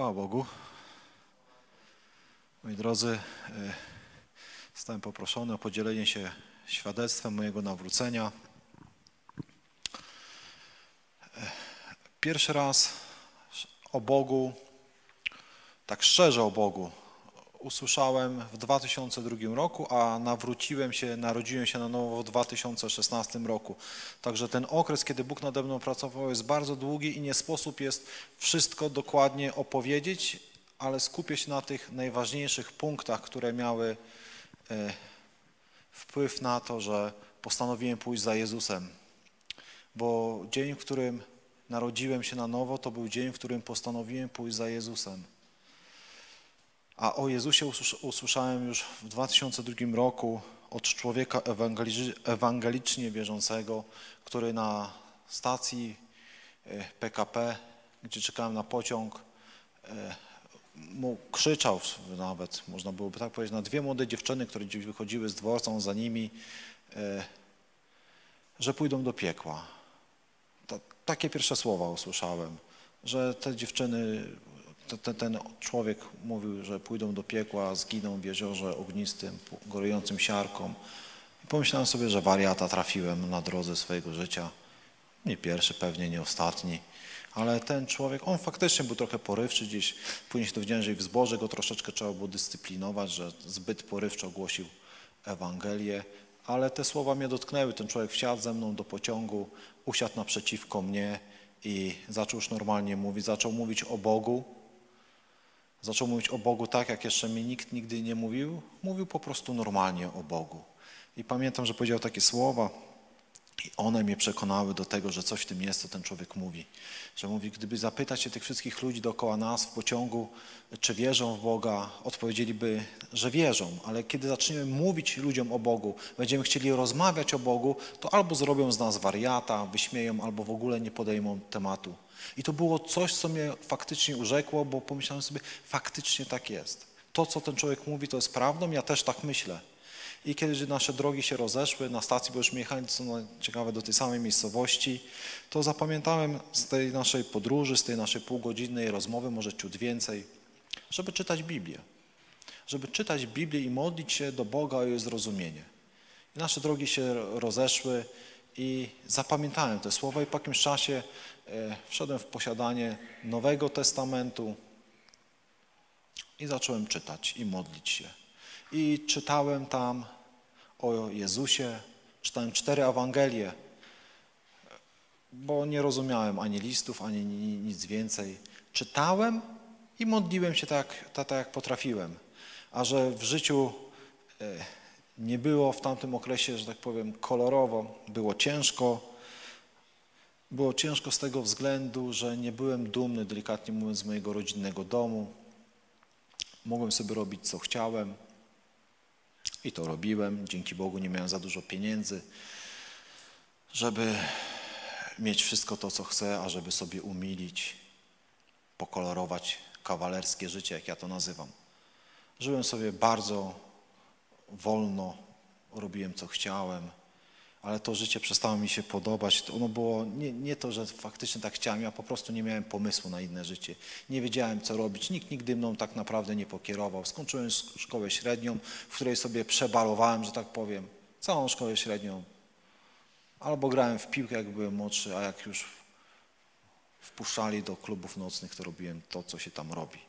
Chwała Bogu. Moi drodzy, zostałem poproszony o podzielenie się świadectwem mojego nawrócenia. Pierwszy raz o Bogu, tak szczerze o Bogu, usłyszałem w 2002 roku, a narodziłem się na nowo w 2016 roku. Także ten okres, kiedy Bóg nade mną pracował, jest bardzo długi i nie sposób jest wszystko dokładnie opowiedzieć, ale skupię się na tych najważniejszych punktach, które miały wpływ na to, że postanowiłem pójść za Jezusem. Bo dzień, w którym narodziłem się na nowo, to był dzień, w którym postanowiłem pójść za Jezusem. A o Jezusie usłyszałem już w 2002 roku od człowieka ewangelicznie wierzącego, który na stacji PKP, gdzie czekałem na pociąg, krzyczał nawet, można byłoby tak powiedzieć, na dwie młode dziewczyny, które gdzieś wychodziły z dworca, on za nimi, że pójdą do piekła. Takie pierwsze słowa usłyszałem, że te dziewczyny, ten człowiek mówił, że pójdą do piekła, zginą w jeziorze ognistym, gorującym siarką. I pomyślałem sobie, że wariata trafiłem na drodze swojego życia. Nie pierwszy, pewnie nie ostatni. Ale ten człowiek, on faktycznie był trochę porywczy gdzieś. Później się dowiedziałem, że i w zborze go troszeczkę trzeba było dyscyplinować, że zbyt porywczo głosił Ewangelię. Ale te słowa mnie dotknęły. Ten człowiek wsiadł ze mną do pociągu, usiadł naprzeciwko mnie i zaczął już normalnie mówić. Zaczął mówić o Bogu. Zaczął mówić o Bogu tak, jak jeszcze mi nikt nigdy nie mówił. Mówił po prostu normalnie o Bogu. I pamiętam, że powiedział takie słowa i one mnie przekonały do tego, że coś w tym jest, co ten człowiek mówi. Że mówi, gdyby zapytać się tych wszystkich ludzi dookoła nas w pociągu, czy wierzą w Boga, odpowiedzieliby, że wierzą. Ale kiedy zaczniemy mówić ludziom o Bogu, będziemy chcieli rozmawiać o Bogu, to albo zrobią z nas wariata, wyśmieją, albo w ogóle nie podejmą tematu. I to było coś, co mnie faktycznie urzekło, bo pomyślałem sobie, faktycznie tak jest. To, co ten człowiek mówi, to jest prawdą, ja też tak myślę. I kiedy nasze drogi się rozeszły na stacji, bo już my jechali, co ciekawe, do tej samej miejscowości, to zapamiętałem z tej naszej podróży, z tej naszej półgodzinnej rozmowy, może ciut więcej, żeby czytać Biblię. Żeby czytać Biblię i modlić się do Boga o jej zrozumienie. I nasze drogi się rozeszły i zapamiętałem te słowa i po jakimś czasie wszedłem w posiadanie Nowego Testamentu i zacząłem czytać i modlić się. I czytałem tam o Jezusie, czytałem 4 Ewangelie, bo nie rozumiałem ani listów, ani nic więcej. Czytałem i modliłem się tak jak potrafiłem. A że w życiu nie było w tamtym okresie, że tak powiem, kolorowo, było ciężko. Było ciężko z tego względu, że nie byłem dumny, delikatnie mówiąc, z mojego rodzinnego domu. Mogłem sobie robić, co chciałem. I to robiłem. Dzięki Bogu nie miałem za dużo pieniędzy, żeby mieć wszystko to, co chcę, a żeby sobie umilić, pokolorować kawalerskie życie, jak ja to nazywam. Żyłem sobie bardzo wolno, robiłem, co chciałem, ale to życie przestało mi się podobać. Ono było nie to, że faktycznie tak chciałem, ja po prostu nie miałem pomysłu na inne życie. Nie wiedziałem, co robić. Nikt nigdy mną tak naprawdę nie pokierował. Skończyłem szkołę średnią, w której sobie przebalowałem, że tak powiem, całą szkołę średnią. Albo grałem w piłkę, jak byłem młodszy, a jak już wpuszczali do klubów nocnych, to robiłem to, co się tam robi.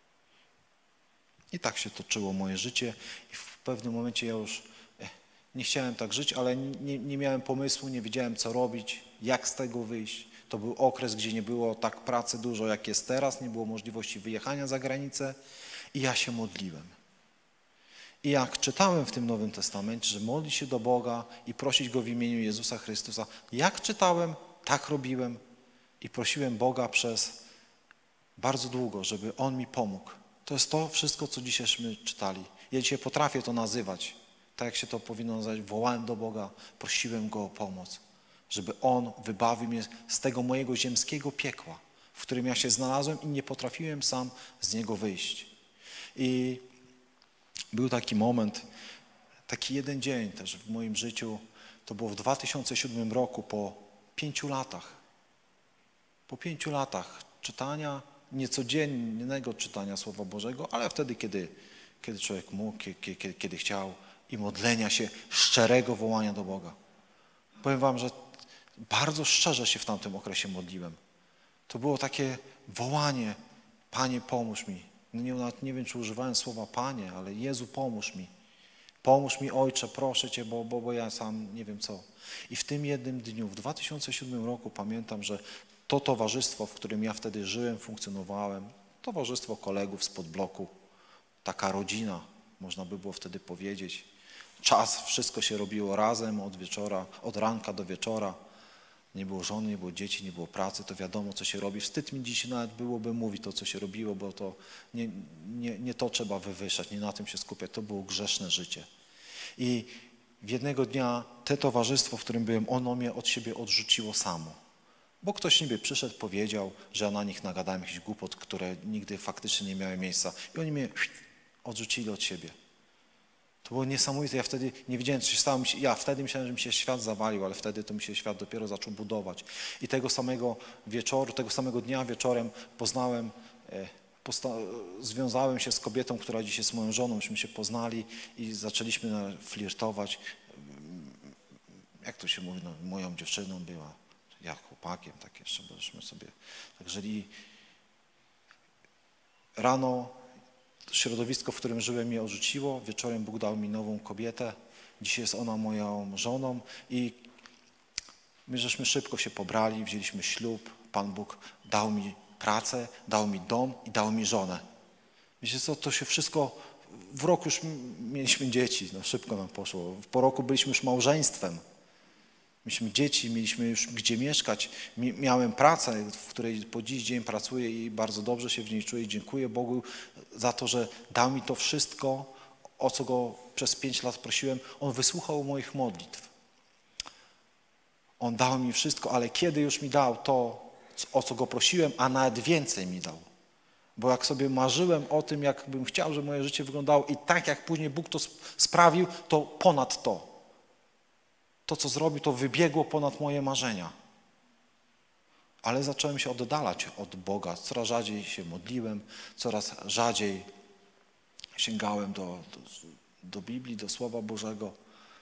I tak się toczyło moje życie i w pewnym momencie ja już nie chciałem tak żyć, ale nie miałem pomysłu, nie wiedziałem, co robić, jak z tego wyjść. To był okres, gdzie nie było tak pracy dużo, jak jest teraz, nie było możliwości wyjechania za granicę i ja się modliłem. I jak czytałem w tym Nowym Testamencie, że modlić się do Boga i prosić Go w imieniu Jezusa Chrystusa, jak czytałem, tak robiłem i prosiłem Boga przez bardzo długo, żeby On mi pomógł. To jest to wszystko, co dzisiejśmy czytali. Ja dzisiaj potrafię to nazywać. Tak jak się to powinno nazywać, wołałem do Boga, prosiłem Go o pomoc, żeby On wybawił mnie z tego mojego ziemskiego piekła, w którym ja się znalazłem i nie potrafiłem sam z niego wyjść. I był taki moment, taki jeden dzień też w moim życiu, to było w 2007 roku, po 5 latach czytania niecodziennego czytania Słowa Bożego, ale wtedy, kiedy człowiek mógł, kiedy chciał i modlenia się, szczerego wołania do Boga. Powiem wam, że bardzo szczerze się w tamtym okresie modliłem. To było takie wołanie, Panie, pomóż mi. Nawet nie wiem, czy używałem słowa Panie, ale Jezu, pomóż mi. Pomóż mi, Ojcze, proszę Cię, bo ja sam nie wiem co. I w tym jednym dniu, w 2007 roku pamiętam, że to towarzystwo, w którym ja wtedy żyłem, funkcjonowałem, towarzystwo kolegów spod bloku, taka rodzina, można by było wtedy powiedzieć. Czas, wszystko się robiło razem od wieczora, od ranka do wieczora. Nie było żony, nie było dzieci, nie było pracy, to wiadomo, co się robi. Wstyd mi dziś nawet byłoby mówić to, co się robiło, bo to nie to trzeba wywyższać, nie na tym się skupiać. To było grzeszne życie. I jednego dnia te towarzystwo, w którym byłem, ono mnie od siebie odrzuciło samo. Bo ktoś niby przyszedł, powiedział, że ja na nich nagadałem jakiś głupot, które nigdy faktycznie nie miały miejsca. I oni mnie odrzucili od siebie. To było niesamowite. Ja wtedy nie wiedziałem, co się stało. Ja wtedy myślałem, że mi się świat zawalił, ale wtedy to mi się świat dopiero zaczął budować. I tego samego wieczoru, tego samego dnia wieczorem poznałem, związałem się z kobietą, która dziś jest moją żoną. Myśmy się poznali i zaczęliśmy flirtować. Jak to się mówi, no, moją dziewczyną była, ja chłopakiem, tak jeszcze, bośmy sobie tak żyli. Rano środowisko, w którym żyłem, mnie odrzuciło. Wieczorem Bóg dał mi nową kobietę. Dzisiaj jest ona moją żoną i my żeśmy szybko się pobrali, wzięliśmy ślub. Pan Bóg dał mi pracę, dał mi dom i dał mi żonę. Wiecie co, to się wszystko, w roku już mieliśmy dzieci, no szybko nam poszło. Po roku byliśmy już małżeństwem. Mieliśmy dzieci, mieliśmy już gdzie mieszkać. Miałem pracę, w której po dziś dzień pracuję i bardzo dobrze się w niej czuję. Dziękuję Bogu za to, że dał mi to wszystko, o co Go przez 5 lat prosiłem. On wysłuchał moich modlitw. On dał mi wszystko, ale kiedy już mi dał to, o co Go prosiłem, a nawet więcej mi dał. Bo jak sobie marzyłem o tym, jak bym chciał, żeby moje życie wyglądało i tak jak później Bóg to sprawił, to ponad to. To, co zrobił, to wybiegło ponad moje marzenia. Ale zacząłem się oddalać od Boga. Coraz rzadziej się modliłem, coraz rzadziej sięgałem do Biblii, do Słowa Bożego.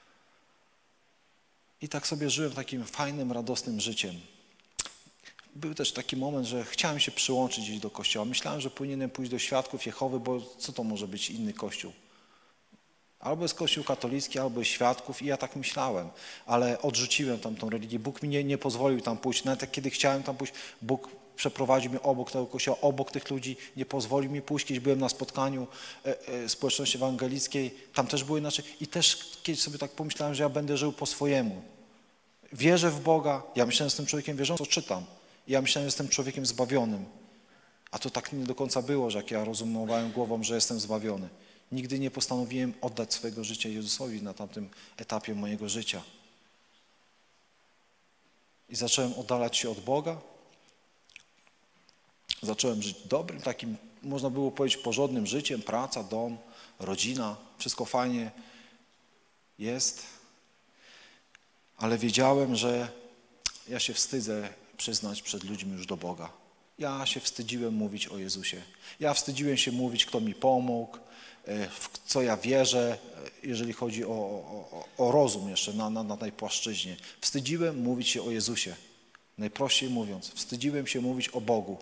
I tak sobie żyłem takim fajnym, radosnym życiem. Był też taki moment, że chciałem się przyłączyć gdzieś do kościoła. Myślałem, że powinienem pójść do Świadków Jehowy, bo co to może być inny kościół? Albo jest Kościół katolicki, albo jest Świadków i ja tak myślałem, ale odrzuciłem tamtą religię. Bóg mi nie pozwolił tam pójść. Nawet jak kiedy chciałem tam pójść, Bóg przeprowadził mnie obok tego kościoła, obok tych ludzi, nie pozwolił mi pójść. Kiedyś byłem na spotkaniu społeczności ewangelickiej, tam też było inaczej i też kiedyś sobie tak pomyślałem, że ja będę żył po swojemu. Wierzę w Boga, ja myślałem, że jestem człowiekiem wierzącym, co czytam. Ja myślałem, że jestem człowiekiem zbawionym. A to tak nie do końca było, że jak ja rozumowałem głową, że jestem zbawiony. Nigdy nie postanowiłem oddać swojego życia Jezusowi na tamtym etapie mojego życia. I zacząłem oddalać się od Boga. Zacząłem żyć dobrym, takim, można było powiedzieć, porządnym życiem. Praca, dom, rodzina, wszystko fajnie jest. Ale wiedziałem, że ja się wstydzę przyznać przed ludźmi już do Boga. Ja się wstydziłem mówić o Jezusie. Ja wstydziłem się mówić, kto mi pomógł, w co ja wierzę, jeżeli chodzi o rozum jeszcze na tej płaszczyźnie. Wstydziłem mówić się o Jezusie. Najprościej mówiąc, wstydziłem się mówić o Bogu.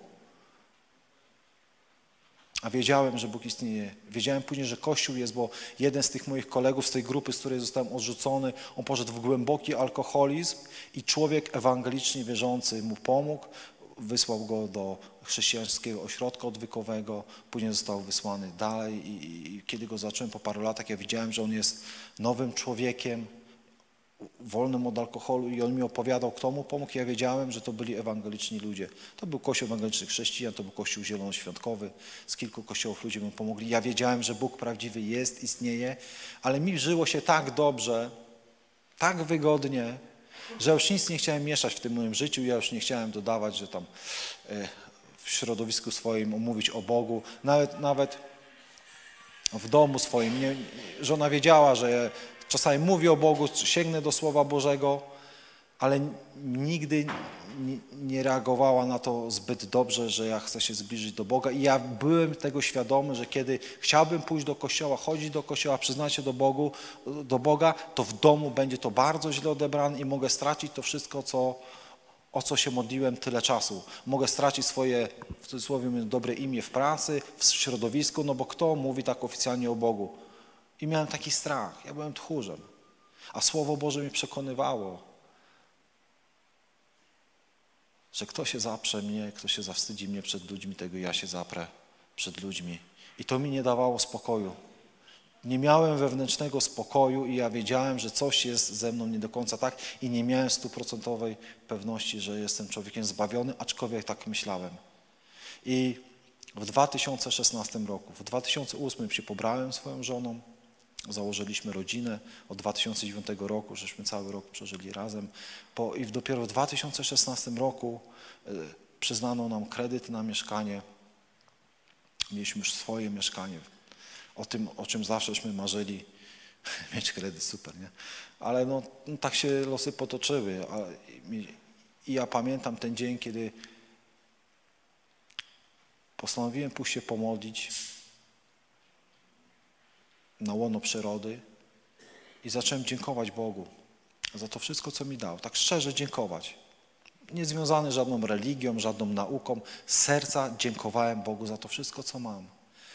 A wiedziałem, że Bóg istnieje. Wiedziałem później, że Kościół jest, bo jeden z tych moich kolegów z tej grupy, z której zostałem odrzucony, on poszedł w głęboki alkoholizm i człowiek ewangelicznie wierzący mu pomógł. Wysłał go do chrześcijańskiego ośrodka odwykowego, później został wysłany dalej i kiedy go zacząłem po paru latach, ja widziałem, że on jest nowym człowiekiem, wolnym od alkoholu i on mi opowiadał, kto mu pomógł. Ja wiedziałem, że to byli ewangeliczni ludzie. To był Kościół ewangelicznych chrześcijan, to był Kościół zielonoświątkowy, z kilku kościołów ludzie mu pomogli. Ja wiedziałem, że Bóg prawdziwy jest, istnieje, ale mi żyło się tak dobrze, tak wygodnie, że już nic nie chciałem mieszać w tym moim życiu, ja już nie chciałem dodawać, że tam w środowisku swoim mówić o Bogu, nawet w domu swoim. Żona wiedziała, że czasami mówię o Bogu, sięgnę do Słowa Bożego, ale nigdy nie reagowała na to zbyt dobrze, że ja chcę się zbliżyć do Boga. I ja byłem tego świadomy, że kiedy chciałbym pójść do kościoła, chodzić do kościoła, przyznać się do Boga, to w domu będzie to bardzo źle odebrane i mogę stracić to wszystko, o co się modliłem tyle czasu. Mogę stracić swoje, w cudzysłowie, dobre imię w pracy, w środowisku, no bo kto mówi tak oficjalnie o Bogu? I miałem taki strach, ja byłem tchórzem. A Słowo Boże mnie przekonywało, że kto się zaprze mnie, kto się zawstydzi mnie przed ludźmi, tego ja się zaprę przed ludźmi. I to mi nie dawało spokoju. Nie miałem wewnętrznego spokoju i ja wiedziałem, że coś jest ze mną nie do końca tak i nie miałem 100% pewności, że jestem człowiekiem zbawiony, aczkolwiek tak myślałem. I w 2016 roku, w 2008 się pobrałem swoją żoną, założyliśmy rodzinę, od 2009 roku, żeśmy cały rok przeżyli razem. I dopiero w 2016 roku przyznano nam kredyt na mieszkanie. Mieliśmy już swoje mieszkanie. O tym, o czym zawsześmy marzyli, mieć kredyt, super, nie? Ale no, tak się losy potoczyły. I ja pamiętam ten dzień, kiedy postanowiłem pójść się pomodlić na łono przyrody i zacząłem dziękować Bogu za to wszystko, co mi dał. Tak szczerze dziękować. Nie związany z żadną religią, żadną nauką. Z serca dziękowałem Bogu za to wszystko, co mam.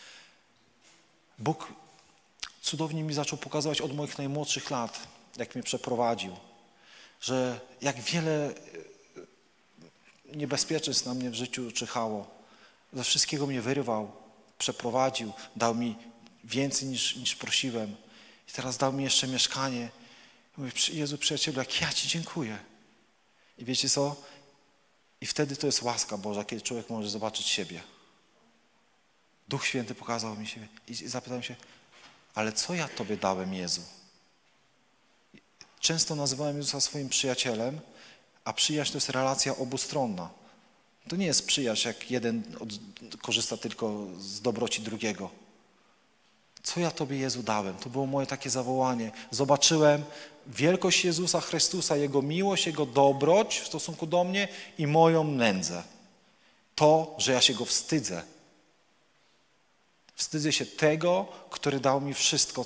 Bóg cudownie mi zaczął pokazywać od moich najmłodszych lat, jak mnie przeprowadził, że jak wiele niebezpieczeństw na mnie w życiu czyhało. Ze wszystkiego mnie wyrwał, przeprowadził, dał mi więcej niż prosiłem. I teraz dał mi jeszcze mieszkanie. I mówię, Jezu, przyjacielu, jak ja Ci dziękuję. I wiecie co? I wtedy to jest łaska Boża, kiedy człowiek może zobaczyć siebie. Duch Święty pokazał mi siebie i zapytałem się, ale co ja Tobie dałem, Jezu? Często nazywałem Jezusa swoim przyjacielem, a przyjaźń to jest relacja obustronna. To nie jest przyjaźń, jak jeden korzysta tylko z dobroci drugiego. Co ja Tobie, Jezu, dałem? To było moje takie zawołanie. Zobaczyłem wielkość Jezusa Chrystusa, Jego miłość, Jego dobroć w stosunku do mnie i moją nędzę. To, że ja się Go wstydzę. Wstydzę się tego, który dał mi wszystko,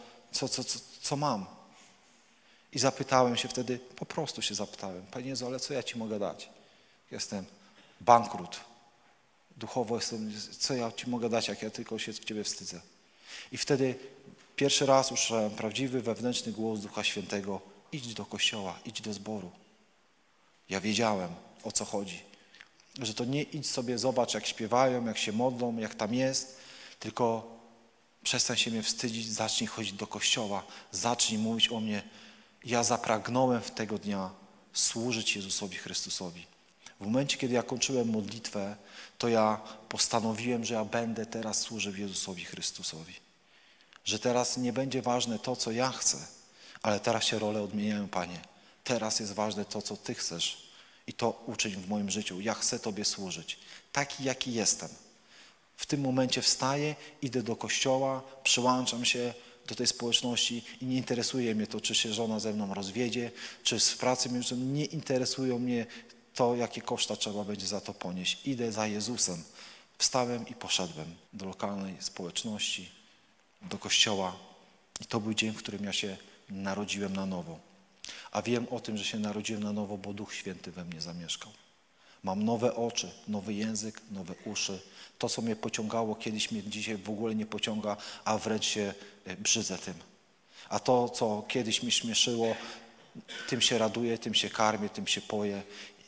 co mam. I zapytałem się wtedy, po prostu się zapytałem, Panie Jezu, ale co ja Ci mogę dać? Jestem bankrut. Duchowo jestem, co ja Ci mogę dać, jak ja tylko się Ciebie wstydzę. I wtedy pierwszy raz usłyszałem prawdziwy, wewnętrzny głos Ducha Świętego. Idź do kościoła, idź do zboru. Ja wiedziałem, o co chodzi. Że to nie idź sobie, zobacz, jak śpiewają, jak się modlą, jak tam jest, tylko przestań się mnie wstydzić, zacznij chodzić do kościoła, zacznij mówić o mnie. Ja zapragnąłem w tego dnia służyć Jezusowi Chrystusowi. W momencie, kiedy ja kończyłem modlitwę, to ja postanowiłem, że ja będę teraz służył Jezusowi Chrystusowi. Że teraz nie będzie ważne to, co ja chcę, ale teraz się role odmieniają, Panie. Teraz jest ważne to, co Ty chcesz i to uczyń w moim życiu. Ja chcę Tobie służyć, taki jaki jestem. W tym momencie wstaję, idę do kościoła, przyłączam się do tej społeczności i nie interesuje mnie to, czy się żona ze mną rozwiedzie, czy z pracy nie interesują mnie to, jakie koszta trzeba będzie za to ponieść. Idę za Jezusem. Wstałem i poszedłem do lokalnej społeczności, do kościoła. I to był dzień, w którym ja się narodziłem na nowo. A wiem o tym, że się narodziłem na nowo, bo Duch Święty we mnie zamieszkał. Mam nowe oczy, nowy język, nowe uszy. To, co mnie pociągało, kiedyś mnie dzisiaj w ogóle nie pociąga, a wręcz się brzydzę tym. A to, co kiedyś mi śmieszyło, tym się raduję, tym się karmię, tym się poję.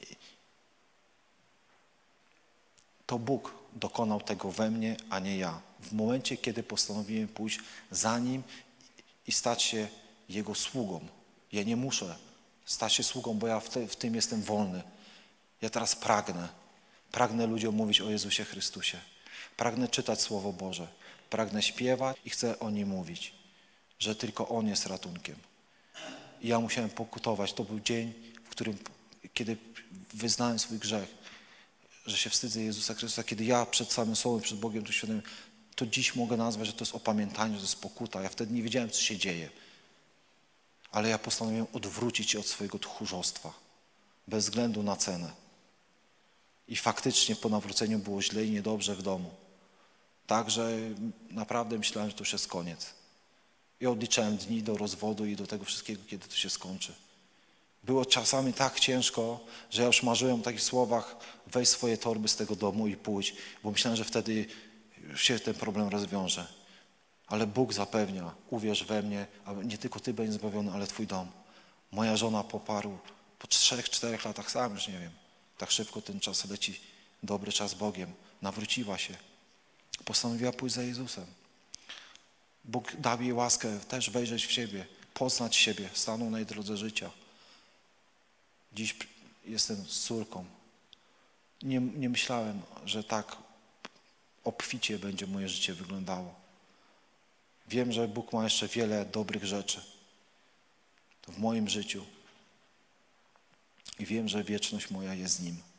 To Bóg dokonał tego we mnie, a nie ja. W momencie, kiedy postanowiłem pójść za Nim i stać się Jego sługą. Ja nie muszę stać się sługą, bo ja w tym jestem wolny. Ja teraz pragnę ludziom mówić o Jezusie Chrystusie. Pragnę czytać Słowo Boże. Pragnę śpiewać i chcę o Nim mówić, że tylko On jest ratunkiem. I ja musiałem pokutować. To był dzień, kiedy wyznałem swój grzech, że się wstydzę Jezusa Chrystusa. Kiedy ja przed samym sobą, przed Bogiem to świadomie, to dziś mogę nazwać, że to jest opamiętanie, że to jest pokuta. Ja wtedy nie wiedziałem, co się dzieje. Ale ja postanowiłem odwrócić się od swojego tchórzostwa. bez względu na cenę. I faktycznie po nawróceniu było źle i niedobrze w domu. Tak, że naprawdę myślałem, że to już jest koniec. I odliczałem dni do rozwodu i do tego wszystkiego, kiedy to się skończy. Było czasami tak ciężko, że ja już marzyłem o takich słowach: weź swoje torby z tego domu i pójdź, bo myślałem, że wtedy się ten problem rozwiąże. Ale Bóg zapewnia: uwierz we mnie, a nie tylko ty będziesz zbawiony, ale twój dom. Moja żona po 3-4 latach, sam już nie wiem, tak szybko ten czas leci, dobry czas z Bogiem, nawróciła się. Postanowiła pójść za Jezusem. Bóg dał jej łaskę też wejrzeć w siebie, poznać siebie, stanął na jej drodze życia. Dziś jestem z córką. Nie myślałem, że tak obficie będzie moje życie wyglądało. Wiem, że Bóg ma jeszcze wiele dobrych rzeczy w moim życiu i wiem, że wieczność moja jest z Nim.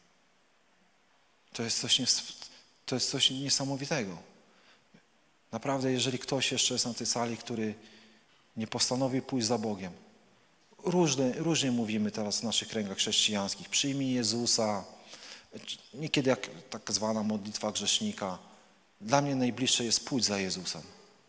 To jest coś niesamowitego. Naprawdę, jeżeli ktoś jeszcze jest na tej sali, który nie postanowił pójść za Bogiem, różnie mówimy teraz w naszych kręgach chrześcijańskich: przyjmij Jezusa, niekiedy jak tak zwana modlitwa grzesznika. Dla mnie najbliższe jest: pójdź za Jezusem.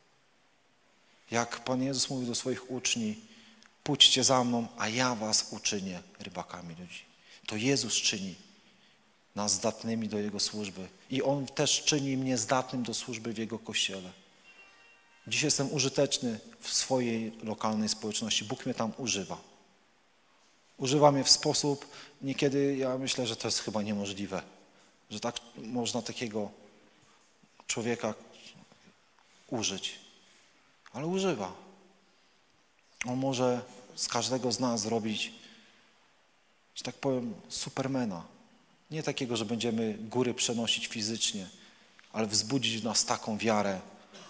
Jak Pan Jezus mówił do swoich uczniów: pójdźcie za mną, a ja was uczynię rybakami ludzi. To Jezus czyni nas zdatnymi do Jego służby. I On też czyni mnie zdatnym do służby w Jego Kościele. Dziś jestem użyteczny w swojej lokalnej społeczności. Bóg mnie tam używa. Używa mnie w sposób, niekiedy ja myślę, że to jest chyba niemożliwe, że tak można takiego człowieka użyć. Ale używa. On może z każdego z nas zrobić, że tak powiem, supermana. Nie takiego, że będziemy góry przenosić fizycznie, ale wzbudzić w nas taką wiarę,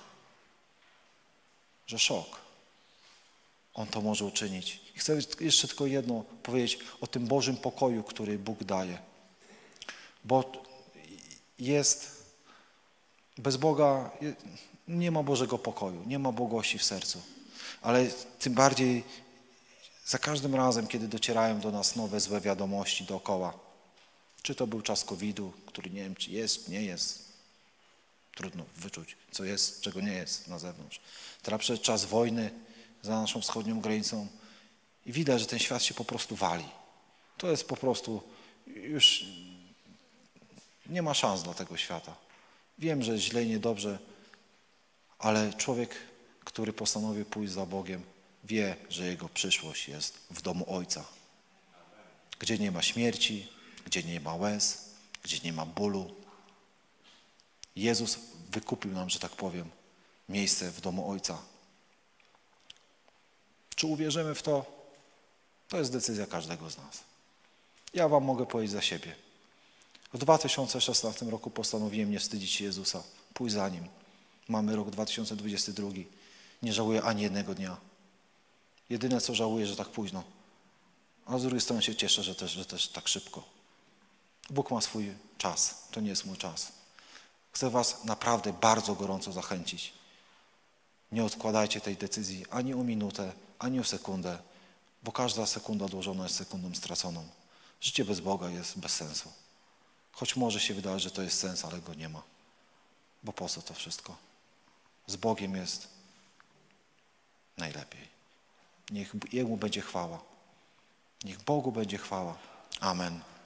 że szok. On to może uczynić. I chcę jeszcze tylko jedno powiedzieć o tym Bożym pokoju, który Bóg daje. Bo bez Boga nie ma Bożego pokoju, nie ma błogości w sercu. Ale tym bardziej za każdym razem, kiedy docierają do nas nowe złe wiadomości dookoła, czy to był czas COVID-u, który nie wiem, czy jest, nie jest, trudno wyczuć, co jest, czego nie jest na zewnątrz. Teraz przed czas wojny za naszą wschodnią granicą i widać, że ten świat się po prostu wali. To jest po prostu, już nie ma szans dla tego świata. Wiem, że źle i niedobrze, ale człowiek, który postanowił pójść za Bogiem, wie, że jego przyszłość jest w domu Ojca, gdzie nie ma śmierci, gdzie nie ma łez, gdzie nie ma bólu. Jezus wykupił nam, że tak powiem, miejsce w domu Ojca. Czy uwierzymy w to? To jest decyzja każdego z nas. Ja wam mogę powiedzieć za siebie. W 2016 roku postanowiłem nie wstydzić się Jezusa, pójść za Nim. Mamy rok 2022. Nie żałuję ani jednego dnia. Jedyne, co żałuję, że tak późno. A z drugiej strony się cieszę, że też tak szybko. Bóg ma swój czas. To nie jest mój czas. Chcę was naprawdę bardzo gorąco zachęcić. Nie odkładajcie tej decyzji ani o minutę, ani o sekundę, bo każda sekunda odłożona jest sekundą straconą. Życie bez Boga jest bez sensu. Choć może się wydawać, że to jest sens, ale go nie ma. Bo po co to wszystko? Z Bogiem jest najlepiej. Niech Jemu będzie chwała. Niech Bogu będzie chwała. Amen.